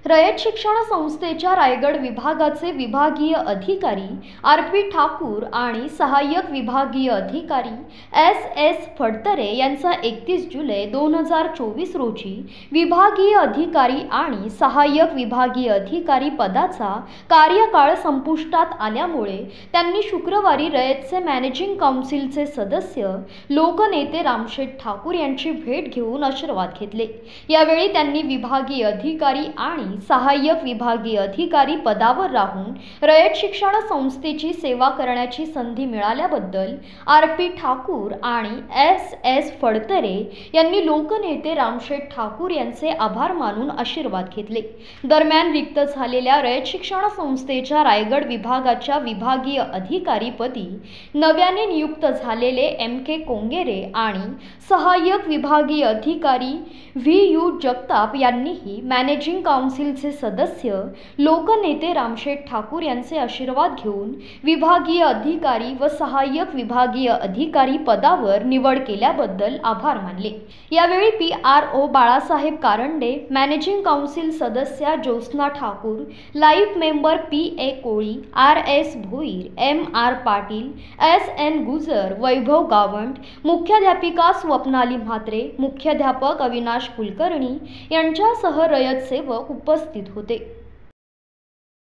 रयत शिक्षण संस्थेच्या रायगड विभागाचे विभागीय अधिकारी आर.पी. ठाकूर आणि सहाय्यक विभागीय अधिकारी एस.एस. फडतरे यांचा 31 जुलै 2024 रोजी विभागीय अधिकारी आणि सहाय्यक विभागीय अधिकारी पदाचा कार्यकाळ संपुष्टात आल्यामुळे त्यांनी शुक्रवारी रयतचे मॅनेजिंग काउन्सिलचे सदस्य लोकनेते रामशेठ ठाकूर यांची भेट घेऊन आशीर्वाद घेतले। यावेळी त्यांनी विभागीय अधिकारी आणि सहाय्यक विभागीय अधिकारी पदावर राहून रयत शिक्षण संस्थेची सेवा करण्याची संधी मिळाल्याबद्दल आर.पी. ठाकूर आणि एस.एस. फडतरे यांनी लोकनेते रामशेठ ठाकूर यांचे आभार मानून आशीर्वाद घेतले। दरम्यान रिक्त झालेल्या रयत शिक्षण संस्थेच्या रायगड विभागाच्या विभागीय अधिकारीपदी नव्याने नियुक्त झालेले एम.के. कोंगेरे आणि सहाय्यक विभागीय अधिकारी व्ही.यू. जगताप यांनीही मॅनेजिंग काउन्सिलचे सदस्य लोकनेते रामशेठ ठाकूर यांचे आशीर्वाद घेऊन विभागीय अधिकारी व सहाय्यक विभागीय अधिकारी पदावर निवड केल्याबद्दल आभार मानले। यावेळी P R O. Balasaheb Karande, managing council सदस्या Jyotsna Thakur, life member P A. Koli, R S. Bhoir, M R. Patil, S N. Gujar, Vaibhav Gavand, मुख्याध्यापिका स्वप्नाली म्हात्रे, मुख्याध्यापक अविनाश कुलकर्णी यांच्यासह रयत सेवक उपस्थित होते।